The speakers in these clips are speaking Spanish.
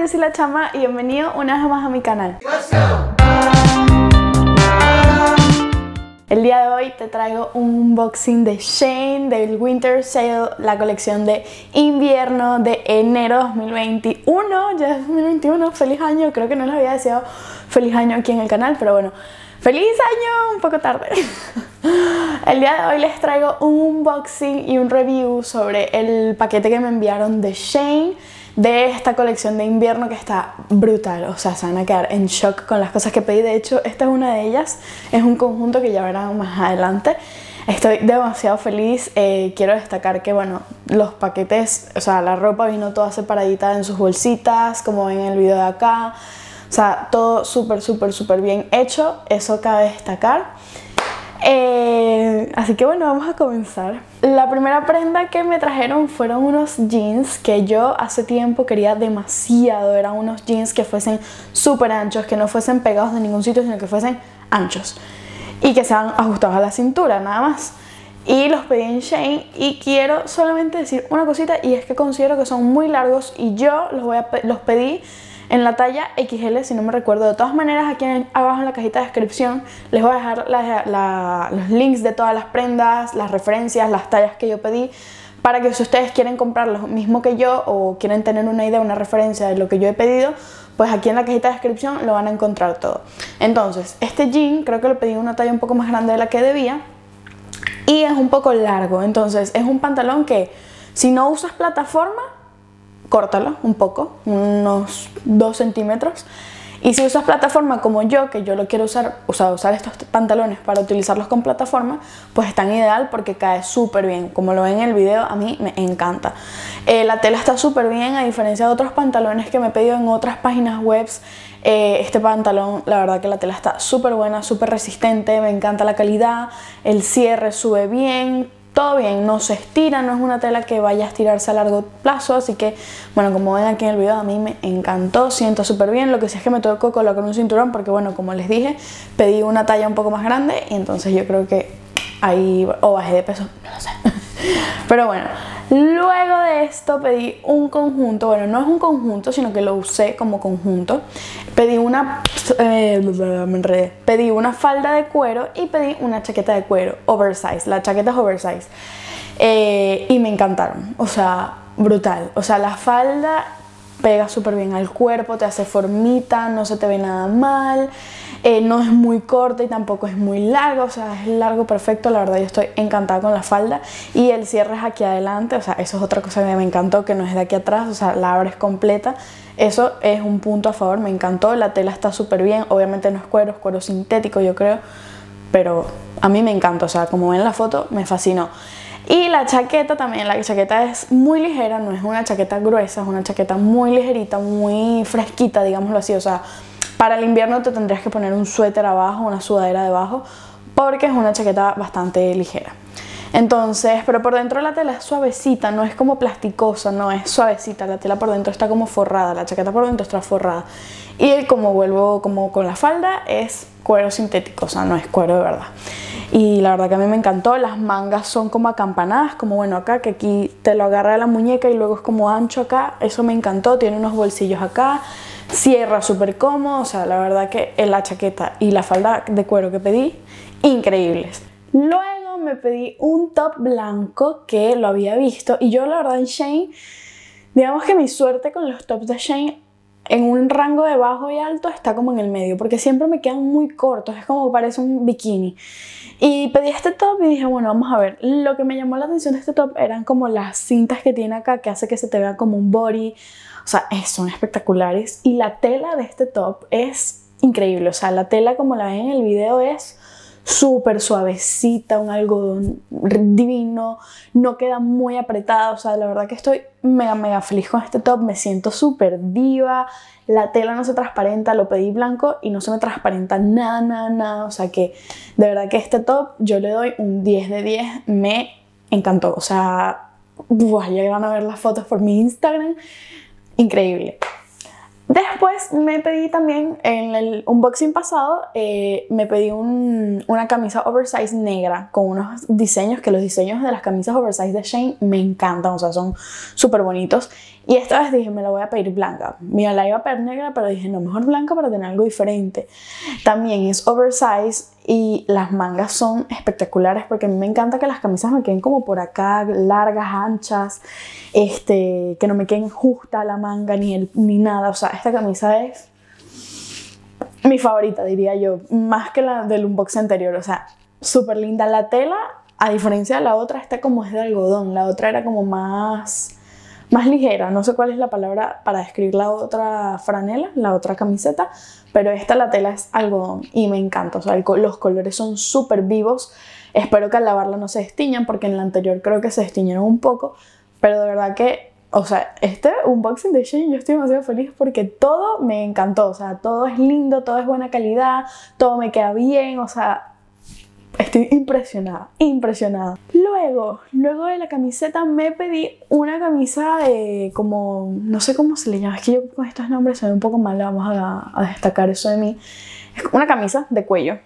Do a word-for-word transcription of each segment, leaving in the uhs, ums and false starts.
yo soy La Chama y bienvenido una vez más a mi canal. El día de hoy te traigo un unboxing de Shein del Winter Sale, la colección de invierno de enero dos mil veintiuno. Ya es dos mil veintiuno, feliz año. Creo que no les había deseado feliz año aquí en el canal, pero bueno, feliz año, un poco tarde. El día de hoy les traigo un unboxing y un review sobre el paquete que me enviaron de Shein de esta colección de invierno que está brutal. O sea, se van a quedar en shock con las cosas que pedí. De hecho, esta es una de ellas. Es un conjunto que ya verán más adelante. Estoy demasiado feliz. Eh, quiero destacar que, bueno, los paquetes, o sea, la ropa vino toda separadita en sus bolsitas, como ven en el video de acá. O sea, todo súper, súper, súper bien hecho. Eso cabe destacar. Eh, así que bueno, vamos a comenzar. La primera prenda que me trajeron fueron unos jeans que yo hace tiempo quería demasiado. Eran unos jeans que fuesen súper anchos, que no fuesen pegados de ningún sitio, sino que fuesen anchos y que sean ajustados a la cintura, nada más. Y los pedí en Shein y quiero solamente decir una cosita, y es que considero que son muy largos y yo los, voy a pe los pedí en la talla equis ele, si no me recuerdo. De todas maneras, aquí en, abajo en la cajita de descripción les voy a dejar la, la, los links de todas las prendas, las referencias, las tallas que yo pedí, para que si ustedes quieren comprar lo mismo que yo o quieren tener una idea, una referencia de lo que yo he pedido, pues aquí en la cajita de descripción lo van a encontrar todo. Entonces, este jean creo que lo pedí en una talla un poco más grande de la que debía y es un poco largo. Entonces, es un pantalón que si no usas plataforma, córtalo un poco, unos dos centímetros. Y si usas plataforma como yo, que yo lo quiero usar, o sea, usar estos pantalones para utilizarlos con plataforma, pues están ideal porque cae súper bien. Como lo ven en el video, a mí me encanta. Eh, la tela está súper bien, a diferencia de otros pantalones que me he pedido en otras páginas web. Eh, este pantalón, la verdad que la tela está súper buena, súper resistente, me encanta la calidad, el cierre sube bien. Todo bien, no se estira, no es una tela que vaya a estirarse a largo plazo, así que, bueno, como ven aquí en el video, a mí me encantó, siento súper bien. Lo que sí es que me tengo que colocar un cinturón porque, bueno, como les dije, pedí una talla un poco más grande y entonces yo creo que ahí, o bajé de peso, no lo sé. Pero bueno, luego de esto pedí un conjunto, bueno, no es un conjunto, sino que lo usé como conjunto. Pedí una, eh, me enredé. Pedí una falda de cuero y pedí una chaqueta de cuero oversize. La chaqueta es oversize. Eh, y me encantaron, o sea, brutal. O sea, la falda pega súper bien al cuerpo, te hace formita, no se te ve nada mal. Eh, no es muy corta y tampoco es muy larga, o sea, es largo perfecto. La verdad yo estoy encantada con la falda y el cierre es aquí adelante, o sea, eso es otra cosa que me encantó, que no es de aquí atrás, o sea, la abres completa. Eso es un punto a favor, me encantó. La tela está súper bien, obviamente no es cuero, es cuero sintético yo creo, pero a mí me encanta, o sea, como ven la foto me fascinó. Y la chaqueta también, la chaqueta es muy ligera, no es una chaqueta gruesa, es una chaqueta muy ligerita, muy fresquita, digámoslo así. O sea, para el invierno te tendrías que poner un suéter abajo, una sudadera debajo, porque es una chaqueta bastante ligera. Entonces, pero por dentro la tela es suavecita, no es como plasticosa, no, es suavecita. La tela por dentro está como forrada, la chaqueta por dentro está forrada. Y como vuelvo como con la falda, es cuero sintético, o sea, no es cuero de verdad. Y la verdad que a mí me encantó. Las mangas son como acampanadas, como bueno acá, que aquí te lo agarra de la muñeca y luego es como ancho acá. Eso me encantó, tiene unos bolsillos acá, cierra súper cómodo. O sea, la verdad que la chaqueta y la falda de cuero que pedí, increíbles. Luego me pedí un top blanco que lo había visto y yo la verdad en Shein, digamos que mi suerte con los tops de Shein en un rango de bajo y alto está como en el medio, porque siempre me quedan muy cortos, es como parece un bikini. Y pedí este top y dije, bueno, vamos a ver. Lo que me llamó la atención de este top eran como las cintas que tiene acá, que hace que se te vea como un body. O sea, son espectaculares. Y la tela de este top es increíble. O sea, la tela como la ven en el video es súper suavecita, un algodón divino, no queda muy apretada. O sea, la verdad que estoy mega mega feliz con este top, me siento súper diva. La tela no se transparenta, lo pedí blanco y no se me transparenta nada, nada, nada. O sea que de verdad que este top yo le doy un diez de diez, me encantó. O sea, buah, llegaron a ver las fotos por mi Instagram, increíble. Después me pedí también, en el unboxing pasado, eh, me pedí un, una camisa oversize negra con unos diseños, que los diseños de las camisas oversize de Shein me encantan, o sea, son súper bonitos. Y esta vez dije, me la voy a pedir blanca. Mira, la iba a pedir negra, pero dije, no, mejor blanca para tener algo diferente. También es oversize y las mangas son espectaculares porque a mí me encanta que las camisas me queden como por acá, largas, anchas, este, que no me queden justa la manga ni, el, ni nada. O sea, esta camisa es mi favorita, diría yo, más que la del unboxing anterior. O sea, súper linda. La tela, a diferencia de la otra, esta como es de algodón. La otra era como más... más ligera, no sé cuál es la palabra para describir la otra franela, la otra camiseta, pero esta, la tela es algodón y me encanta, o sea, el, los colores son súper vivos. Espero que al lavarla no se destiñan porque en la anterior creo que se destiñeron un poco, pero de verdad que, o sea, este unboxing de Shein yo estoy demasiado feliz porque todo me encantó, o sea, todo es lindo, todo es buena calidad, todo me queda bien, o sea... Estoy impresionada, impresionada. Luego, luego de la camiseta me pedí una camisa de como, no sé cómo se le llama, es que yo con estos nombres soy un poco mala, vamos a, a destacar eso de mí. Es una camisa de cuello.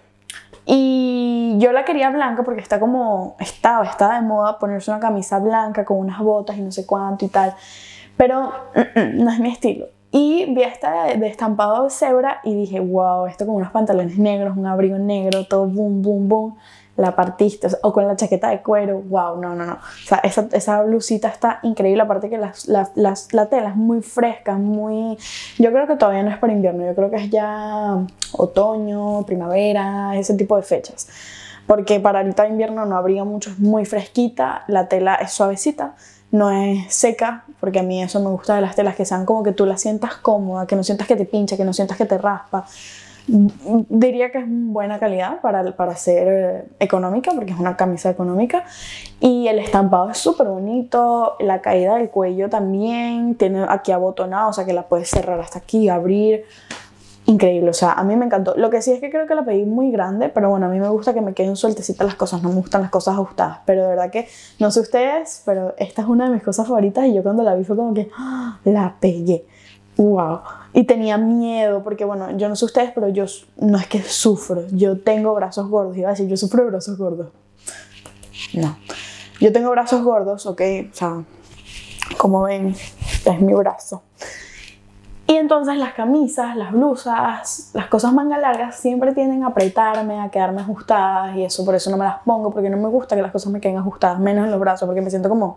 Y yo la quería blanca porque está como, estaba, estaba de moda ponerse una camisa blanca con unas botas y no sé cuánto y tal. Pero mm, mm, no es mi estilo. Y vi esta de, de estampado de cebra y dije, wow, esto con unos pantalones negros, un abrigo negro, todo boom, boom, boom, la partiste, o, sea, o con la chaqueta de cuero, wow, no, no, no. O sea, esa, esa blusita está increíble, aparte que las, las, las, la tela es muy fresca, muy... Yo creo que todavía no es para invierno, yo creo que es ya otoño, primavera, ese tipo de fechas. Porque para ahorita invierno no abriga mucho, es muy fresquita, la tela es suavecita. No es seca, porque a mí eso me gusta de las telas, que sean como que tú las sientas cómoda, que no sientas que te pincha, que no sientas que te raspa. Diría que es buena calidad para, para ser económica, porque es una camisa económica. Y el estampado es súper bonito, la caída del cuello también, tiene aquí abotonado, o sea que la puedes cerrar hasta aquí, abrir. Increíble, o sea, a mí me encantó. Lo que sí es que creo que la pedí muy grande, pero bueno, a mí me gusta que me queden sueltecitas las cosas, no me gustan las cosas ajustadas, pero de verdad que, no sé ustedes, pero esta es una de mis cosas favoritas y yo cuando la vi fue como que, ¡oh!, la pegué, wow. Y tenía miedo, porque bueno, yo no sé ustedes, pero yo no es que sufro, yo tengo brazos gordos, iba a decir, yo sufro de brazos gordos. No, yo tengo brazos gordos, ok, o sea, como ven, es mi brazo. Y entonces las camisas, las blusas, las cosas manga largas siempre tienden a apretarme, a quedarme ajustadas y eso, por eso no me las pongo, porque no me gusta que las cosas me queden ajustadas, menos en los brazos, porque me siento como...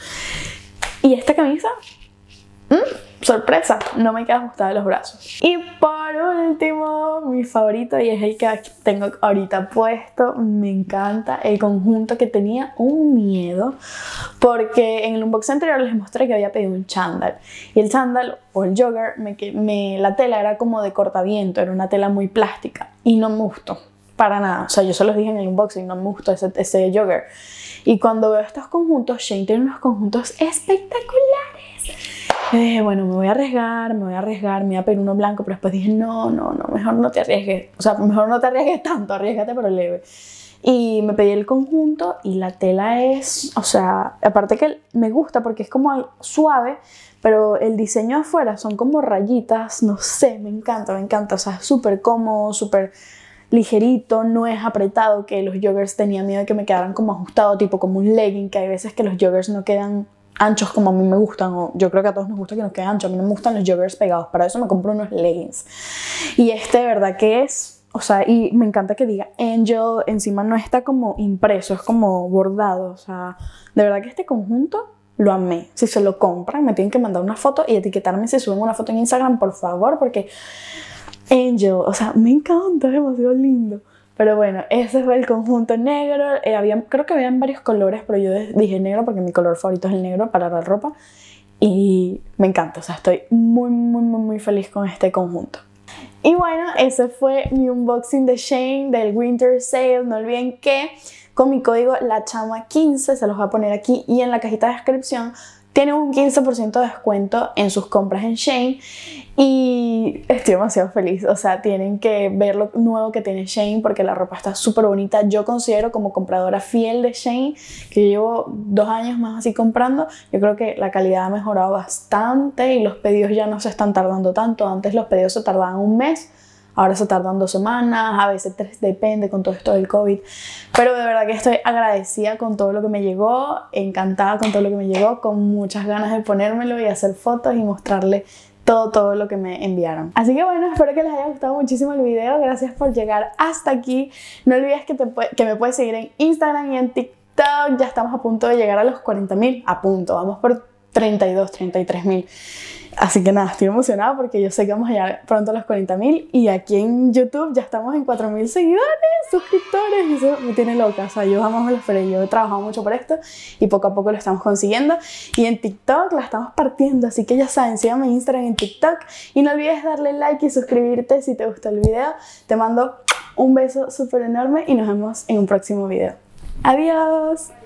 Y esta camisa, ¿Mm? sorpresa, no me queda ajustada en los brazos. Y por último, mi favorito, y es el que tengo ahorita puesto, me encanta, el conjunto que tenía un miedo, porque en el unboxing anterior les mostré que había pedido un chándal, y el chándal o el jogger, me, me, la tela era como de cortaviento, era una tela muy plástica, y no me gustó, para nada, o sea, yo se los dije en el unboxing, no me gustó ese, ese jogger. Y cuando veo estos conjuntos, Shein tiene unos conjuntos espectaculares. Yo dije, bueno, me voy a arriesgar, me voy a arriesgar, me voy a pedir uno blanco, pero después dije, no, no, no, mejor no te arriesgues. O sea, mejor no te arriesgues tanto, arriesgate pero leve. Y me pedí el conjunto y la tela es, o sea, aparte que me gusta porque es como suave, pero el diseño afuera son como rayitas, no sé, me encanta, me encanta. O sea, es súper cómodo, súper ligerito, no es apretado, que los joggers tenía miedo de que me quedaran como ajustados, tipo como un legging, que hay veces que los joggers no quedan anchos como a mí me gustan, o yo creo que a todos nos gusta que nos queden anchos, a mí no me gustan los joggers pegados, para eso me compro unos leggings. Y este de verdad que es, o sea, y me encanta que diga Angel, encima no está como impreso, es como bordado, o sea, de verdad que este conjunto lo amé. Si se lo compran, me tienen que mandar una foto y etiquetarme si suben una foto en Instagram, por favor, porque Angel, o sea, me encanta, es demasiado lindo. Pero bueno, ese fue el conjunto negro. Eh, había, creo que habían varios colores, pero yo dije negro porque mi color favorito es el negro para la ropa. Y me encanta, o sea, estoy muy, muy, muy, muy feliz con este conjunto. Y bueno, ese fue mi unboxing de Shein del Winter Sale. No olviden que con mi código LACHAMA quince, se los voy a poner aquí y en la cajita de descripción, tienen un quince por ciento de descuento en sus compras en Shein y estoy demasiado feliz. O sea, tienen que ver lo nuevo que tiene Shein porque la ropa está súper bonita. Yo considero, como compradora fiel de Shein, que yo llevo dos años más así comprando, yo creo que la calidad ha mejorado bastante y los pedidos ya no se están tardando tanto. Antes los pedidos se tardaban un mes, ahora se tardan dos semanas, a veces tres, depende con todo esto del COVID. Pero de verdad que estoy agradecida con todo lo que me llegó, encantada con todo lo que me llegó, con muchas ganas de ponérmelo y hacer fotos y mostrarle todo, todo lo que me enviaron. Así que bueno, espero que les haya gustado muchísimo el video. Gracias por llegar hasta aquí. No olvides que, te que me puedes seguir en Instagram y en TikTok. Ya estamos a punto de llegar a los cuarenta mil. A punto, vamos por treinta y dos, treinta y tres mil. Así que nada, estoy emocionada porque yo sé que vamos a llegar pronto a los cuarenta mil y aquí en YouTube ya estamos en cuatro mil seguidores, suscriptores, y eso me tiene loca. O sea, yo jamás me lo esperé, yo he trabajado mucho por esto y poco a poco lo estamos consiguiendo. Y en TikTok la estamos partiendo, así que ya saben, síganme en Instagram y en TikTok y no olvides darle like y suscribirte si te gustó el video. Te mando un beso súper enorme y nos vemos en un próximo video. ¡Adiós!